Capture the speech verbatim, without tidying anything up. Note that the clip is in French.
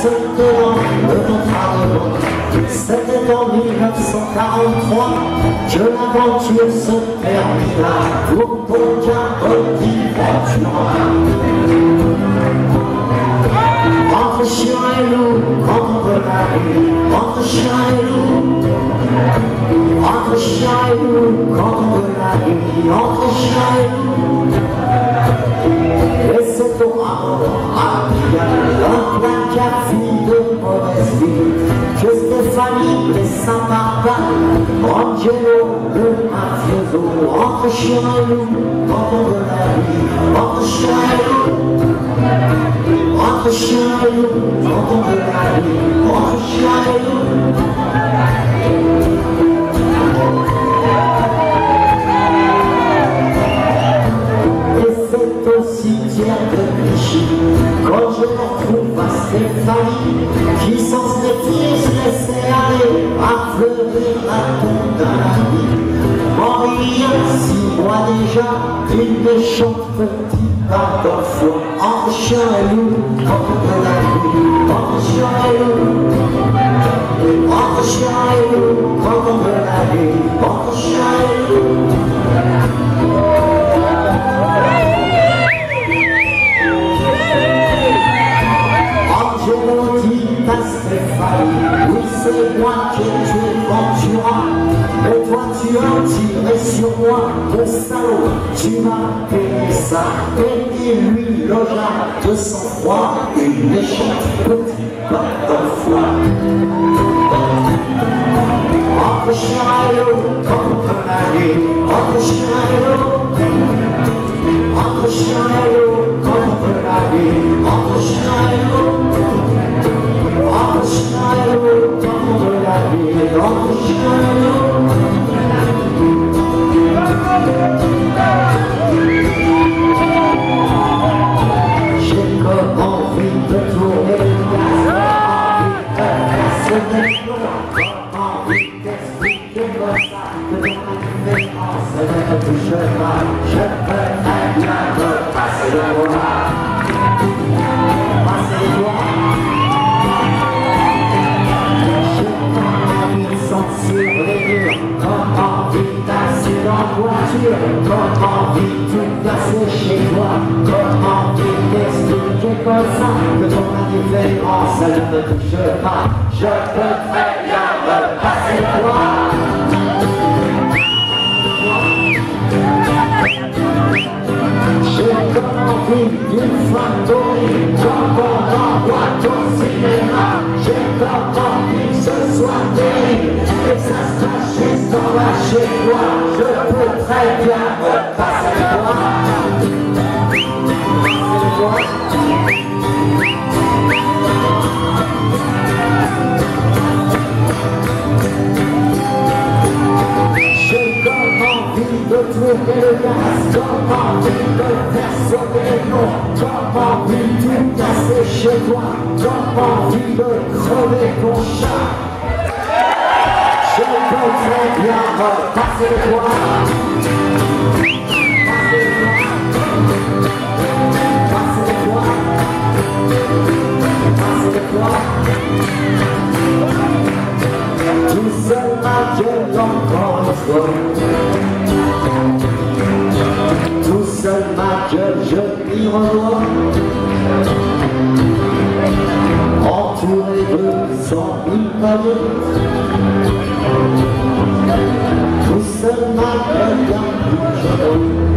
tenant le contrat de vente. C'était en mille neuf cent quarante-trois que l'aventure se termina pour Pocahontas Ventura. Entre chien et loup, entre la rue, entre chien et loup, entre chien et loup, entre la rue, entre chien et loup. Et c'est au rapport à un placard fille de mauvaise vie que Stéphanie et Saint-Martin, Angelo, le mafioso, entre chien et loup, entre la rue, entre chien et loup. Entre chien et loup, entre la rue, entre chien et loup. Et c'est au cimetière de Clichy, quand je retrouve à Stéphanie, qui sans se méfier se laissait aller à fleurir la tombe d'un ami. Mort il y a six mois déjà, une méchante petite barre d'enfant. Entre chien et loup, entre la rue, entre chien et loup. Entre chien et loup, entre la rue, entre chien et loup. Angelo dit à Stéphanie, oui c'est moi qui ai tué Ventura, mais toi tu as tiré sur moi, mon salaud, tu m'as payé ça, et il lui logea de sang-froid une méchante petite barre d'enfant. Entre chien et loup, contre la rue, entre chien et loup, entre chien et loup, contre la rue, entre chien et loup. Entre chien et loup, contre la rue, entre chien et loup. J'ai comme envie de tourner le gaz, envie de faire sonner le plomb, envie d'expliquer comme ça que ton indifférence ne me touche pas. Je peux très bien me passer le bras, passer les doigts. Sur les murs, comme envie d'asser dans la voiture, comme envie de tout casser chez toi, comme envie d'expliquer comme ça que ton indifférence ne me touche pas. Je peux très bien me passer toi. J'ai comme envie d'une femme dorée, comme on en voit au cinéma. J'ai comme envie que ce soit terrible, et ça se passe juste en bas chez toi. Je peux très bien me passer toi. Passer toi. J'ai comme envie de trouver le gaz, comme envie de faire sauter les noms, comme envie de tout casser chez toi, comme envie de crever ton chat. Je peux très bien me passer de toi. Passer de toi. Passer de toi. Tout seul ma gueule encore une fois. Tout seul ma gueule je m'y revois. Entouré de cent mille pavés. Tout seul ma gueule d'un plus jeune.